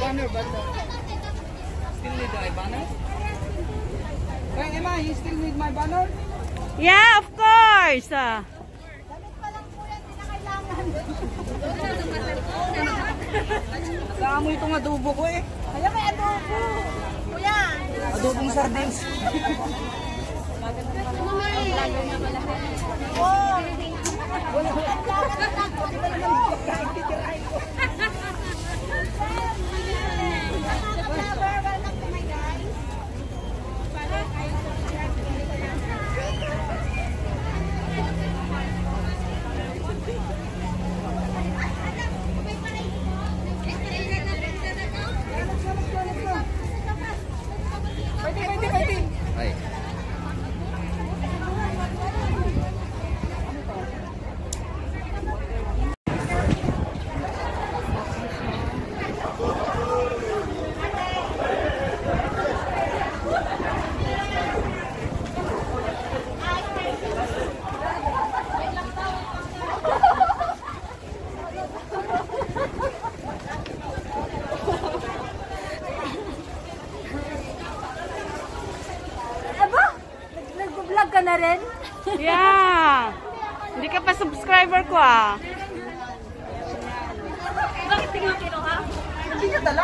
banner, but still need my banner. Wait, Emma, you still need my banner? Yeah, of course. Damit pa lang po yan, hindi na kailangan. Nag-aamoy itong adobo ko eh. Kaya may adobo. Kuya. Adobong sardines. Ay. Nag-vlog ka na rin? Yeah. Hindi ka pa subscriber ko ah. Bakit tingnan kinuha? Hindi ka dala.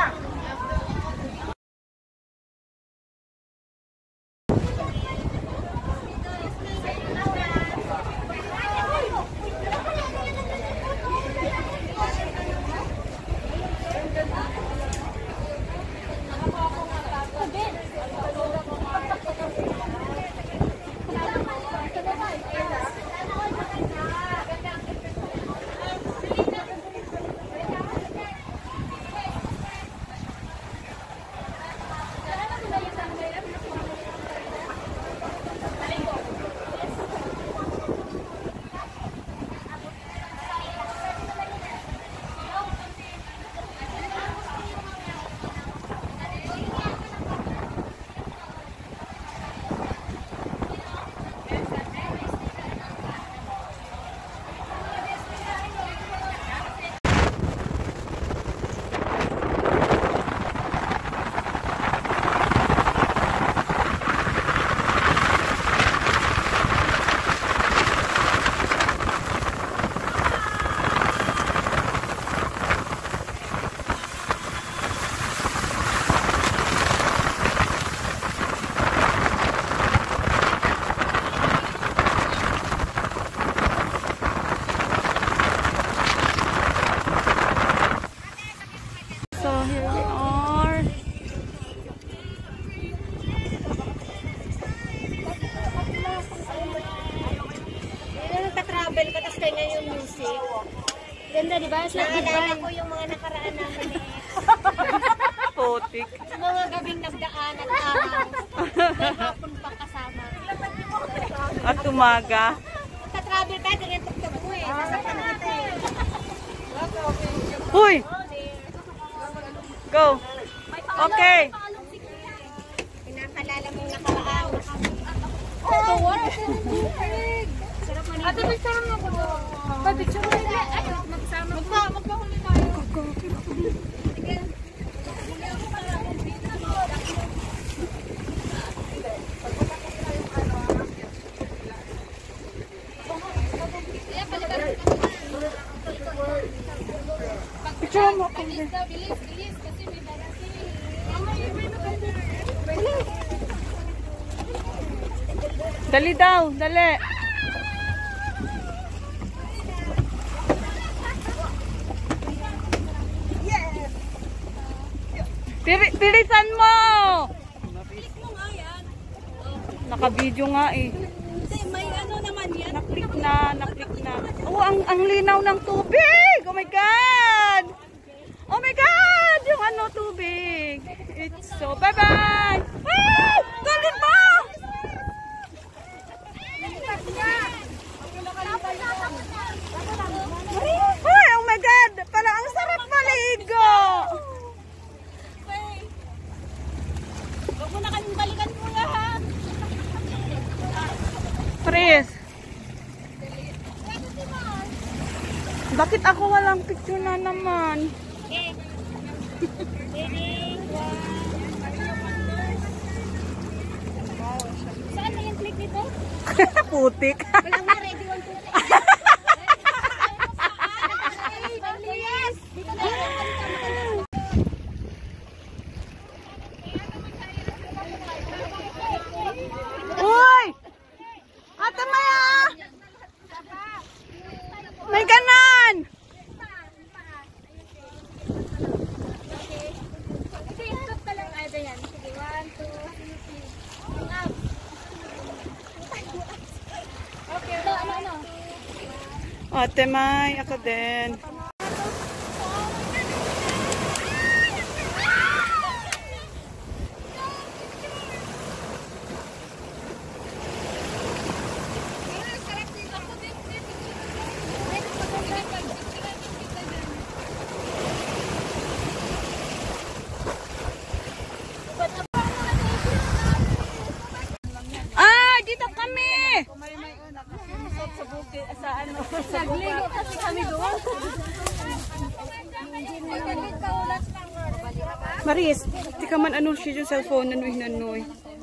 Travel ka, tapos kaya yung music. Ganda, di ba? Naalala ko yung mga nakaraan namin. Putik. Mga gabing nagdaan at araw. May hapon pa kasama. At umaga. Nagka-travel ka, ganyan tuktok mo eh. Nasaktan kita eh. Huy! Go! Okay. Pinakalala mong nakaraan. Oh, what? Ate, picture mo ko. Picture mo nila. Ay, magsama ko. Magkahuli tayo. Picture mo ko. Bilis, bilis. Kasi may darating. Dali daw, dali. Pilisan mo! Naka-video nga eh. May ano naman yan. Naklik na. Oh, ang linaw ng tubig! Oh my God! Oh my God! Yung ano, tubig. It's so, bye-bye! Ah! Galit mo! Ay, oh my God! Pala, ang sarap maligo! Huwag mo na kaming balikan mo lahat. Pres. Bakit ako walang picture na naman? Okay. Ready? putik. Walang na ready one to Uy! Ate Maya! May ganan! Ate May, ako din. Ah, dito kami! Nagligo kasi kami doon. Maris, di ka man anul siya yung cellphone nanoy.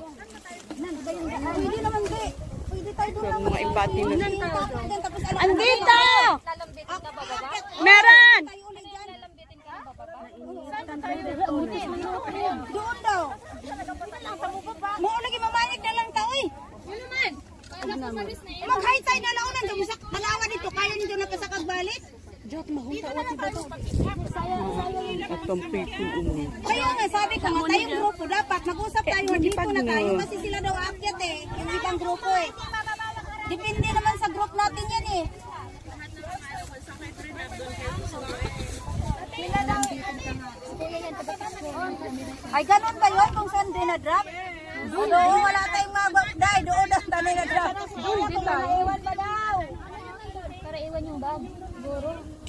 Pwede naman di. Pwede tayo doon. Mga impati na. Tapos Andito! Meron! doon daw. Mo lagi mamanik na lang tao eh. Mag-high-tide na lang unan dumusak malawa dito kaya nito nakasakag balik. Jot mahunta wati ba to? At kampipin umi. Kaya nga sabi ko nga tayong grupo dapat mag-usap tayo dito na tayo kasi sila daw aakyat eh yung ibang grupo eh. Depende naman sa group natin yan eh. Ay ganun ba yun kung saan din na-drop? Doon wala tayong mabagday. Doon ang tanay na-drop. Doon iwan ba daw? Para iwan yung bag. Guro.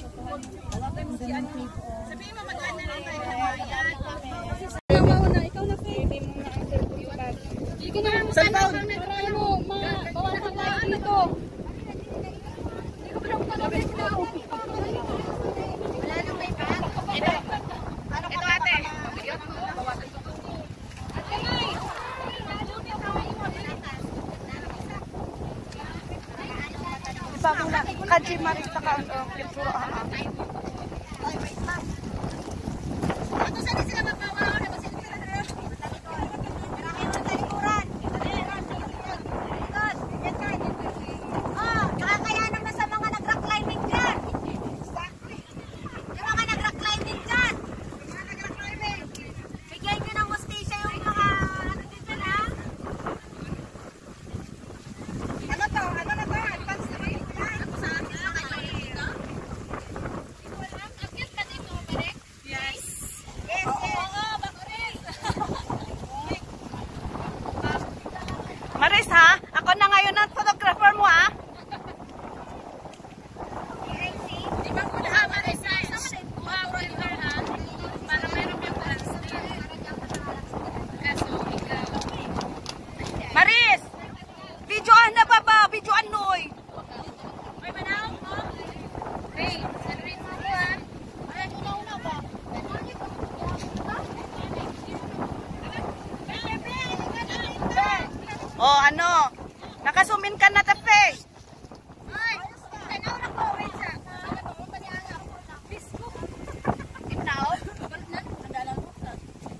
Sabihin mo magkano lang tayo kabayan. Ikaw na baby mo na ang cellphone yung bag. Hindi ko na lang try mo. Bawasan tayo dito. Hindi ko lang talabit na. Wala nang may bag. Ito ate. Bagong na, kanji Maris na ka, pinturo Ano saan sila magbawa? Kakayanan na sa mga nag-rock climbing dyan. Yung mga nag-rock climbing dyan. Bigyan nyo ng hostisya yung mga ano dito na. Ano to? Ano na to? Advance na kayo. Ano sa akin na kayo dito? Akyat ka dito, Berek? Yes. Yes, yes. Oo, bakurin. Maris ha, ako na ngayon ang photographer mo ha. Di ba po na ma-resize? Wow, regular ha? Para meron yung plans. Kaso, ikaw. Maris! Videoan na baba, videoan noy. May manaw mo? Hey, celebrate mo ko ha? Ay, una ba? Oh, ano? Nakasumin ka na tape. Ay, tanaw na ko. Wait sa. Ano mo pa niya nga? Bisko. Ikaw? Balit na? Nadalang mo sa.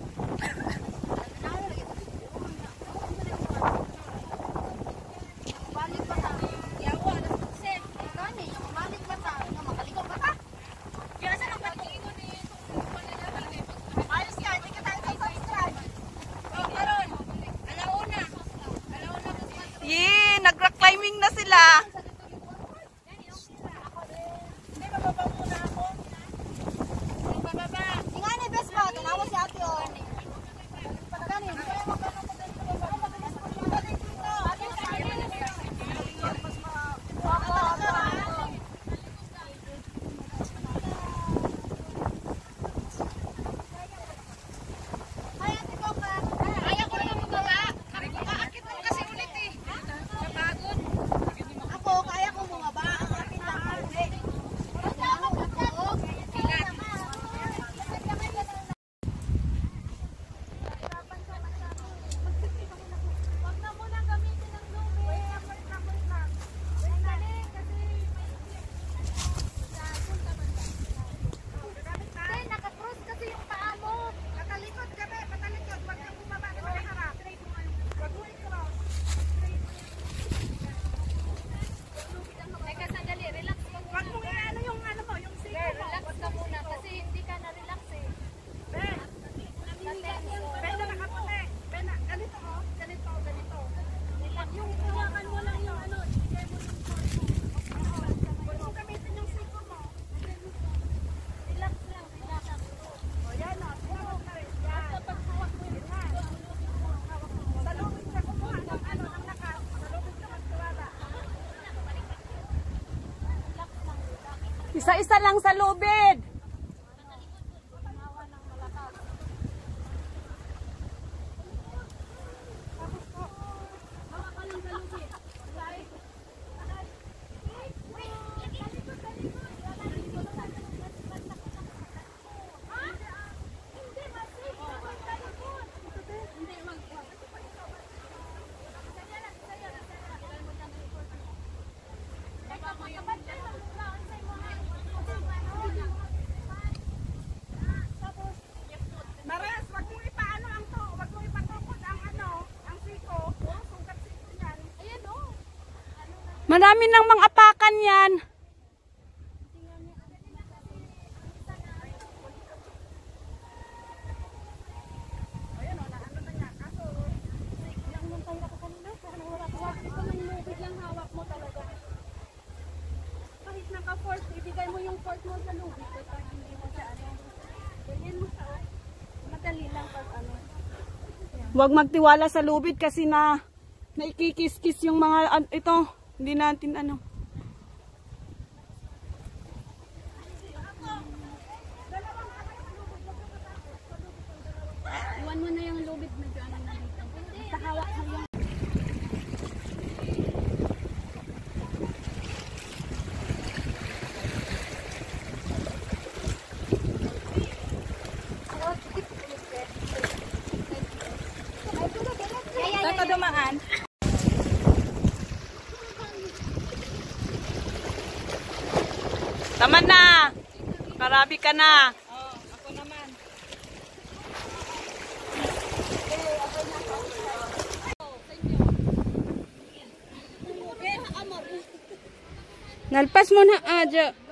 Balik pa ta. Yawa, sen. Kani, yung balik pa ta. Makaligaw pa ta. Kaya sa nang pag-iingon ni ayos ka, hindi ka tayo subscribe. Oh, karon. Alauna. Alauna kasi. Yee, nag-rock climbing na sila. Hindi, bababa muna ako. Bababa. Nga ni best mo, tanawa si ate o. Pagkani, hindi kayo magkano ko dito. Baka mabilis ko siya balik dito. Ate, Ayaw ko naman magbaba. Aakit mo kasi ulit eh. Napagod. Ako, Isa-isa lang sa lubid. Maras, wag mo ipaano ang to, wag mo ipatukod ang ang siko. Sugat siko niyan. Ayan oh. Marami nang mga apakan yan. Ayan oh, naano na niya. Kaso, lang mong tayo ka kanina. Sana wala ka. Ito ng lubid lang hawak mo talaga. Kahit naka-fork, ibigay mo yung fork mo sa lubid. Ito, hindi mo siya ganyan mo siya. Madali lang pag Huwag magtiwala sa lubid kasi naikikis-kis yung mga ito. Hindi natin Iwan mo na yung lubid medyo na dito. Basta hawak mo yung Saan ka dumaan? Tama na. Karabi ka na. Ako naman. Nalpas mo na, Aja.